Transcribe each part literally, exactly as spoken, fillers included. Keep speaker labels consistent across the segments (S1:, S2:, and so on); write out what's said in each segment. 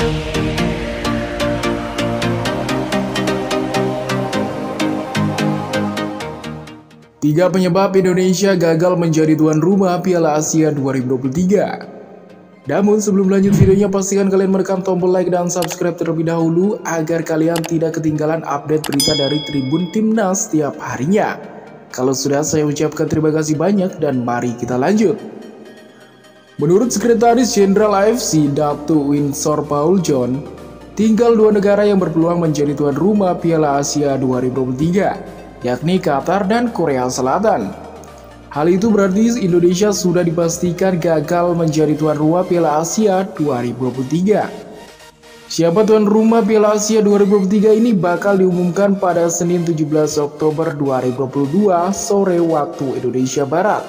S1: Tiga penyebab Indonesia gagal menjadi tuan rumah Piala Asia dua ribu dua puluh tiga. Namun sebelum lanjut videonya, pastikan kalian menekan tombol like dan subscribe terlebih dahulu agar kalian tidak ketinggalan update berita dari Tribun Timnas setiap harinya. Kalau sudah, saya ucapkan terima kasih banyak dan mari kita lanjut. Menurut Sekretaris Jenderal A F C Datuk Windsor Paul John, tinggal dua negara yang berpeluang menjadi tuan rumah Piala Asia dua ribu dua puluh tiga, yakni Qatar dan Korea Selatan. Hal itu berarti Indonesia sudah dipastikan gagal menjadi tuan rumah Piala Asia dua ribu dua puluh tiga. Siapa tuan rumah Piala Asia dua ribu dua puluh tiga ini bakal diumumkan pada Senin tujuh belas Oktober dua ribu dua puluh dua sore waktu Indonesia Barat.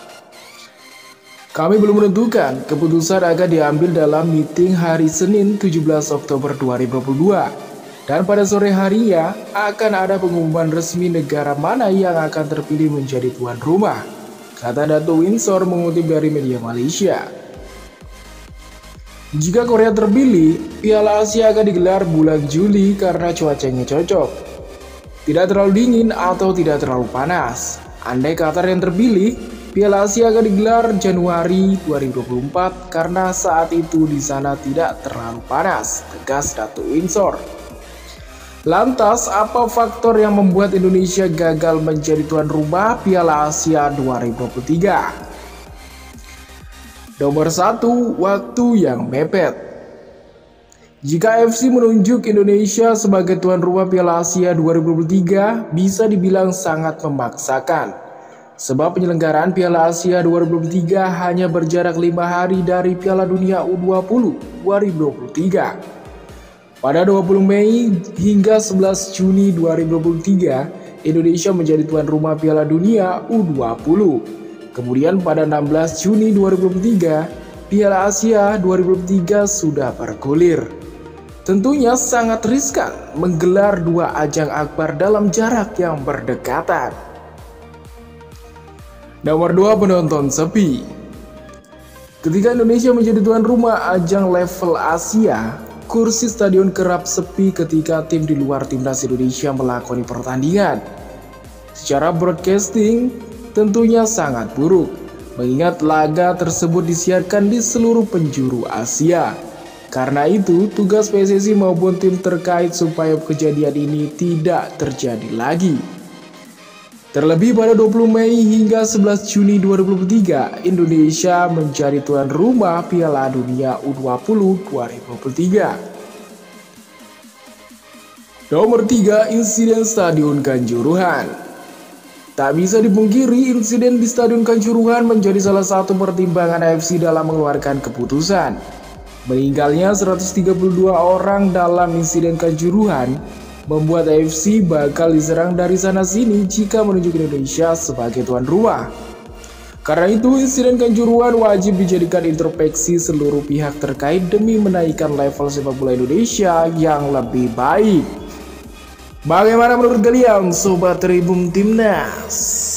S1: Kami belum menentukan, keputusan akan diambil dalam meeting hari Senin tujuh belas Oktober dua ribu dua puluh dua. Dan pada sore harinya akan ada pengumuman resmi negara mana yang akan terpilih menjadi tuan rumah, kata Datuk Windsor mengutip dari media Malaysia. Jika Korea terpilih, Piala Asia akan digelar bulan Juli karena cuacanya cocok. Tidak terlalu dingin atau tidak terlalu panas. Andai Qatar yang terpilih, Piala Asia akan digelar Januari dua ribu dua puluh empat karena saat itu di sana tidak terlalu panas, tegas Datuk Windsor. Lantas, apa faktor yang membuat Indonesia gagal menjadi tuan rumah Piala Asia dua ribu dua puluh tiga? Nomor satu, waktu yang mepet. Jika A F C menunjuk Indonesia sebagai tuan rumah Piala Asia dua ribu dua puluh tiga, bisa dibilang sangat memaksakan. Sebab penyelenggaraan Piala Asia dua ribu dua puluh tiga hanya berjarak lima hari dari Piala Dunia U dua puluh dua ribu dua puluh tiga. Pada dua puluh Mei hingga sebelas Juni dua ribu dua puluh tiga, Indonesia menjadi tuan rumah Piala Dunia U dua puluh. Kemudian pada enam belas Juni dua ribu dua puluh tiga, Piala Asia dua ribu dua puluh tiga sudah bergulir. Tentunya sangat riskan menggelar dua ajang akbar dalam jarak yang berdekatan. Nomor dua, penonton sepi. Ketika Indonesia menjadi tuan rumah ajang level Asia, kursi stadion kerap sepi ketika tim di luar timnas Indonesia melakoni pertandingan. Secara broadcasting tentunya sangat buruk, mengingat laga tersebut disiarkan di seluruh penjuru Asia. Karena itu, tugas P S S I maupun tim terkait supaya kejadian ini tidak terjadi lagi. Terlebih pada dua puluh Mei hingga sebelas Juni dua ribu dua puluh tiga, Indonesia menjadi tuan rumah Piala Dunia U dua puluh dua ribu dua puluh tiga. Nomor tiga, insiden Stadion Kanjuruhan. Tak bisa dipungkiri, insiden di Stadion Kanjuruhan menjadi salah satu pertimbangan A F C dalam mengeluarkan keputusan. Meninggalnya seratus tiga puluh dua orang dalam insiden Kanjuruhan membuat A F C bakal diserang dari sana-sini jika menunjuk Indonesia sebagai tuan rumah. Karena itu, insiden Kanjuruhan wajib dijadikan introspeksi seluruh pihak terkait demi menaikkan level sepak bola Indonesia yang lebih baik. Bagaimana menurut kalian, Sobat Tribun Timnas?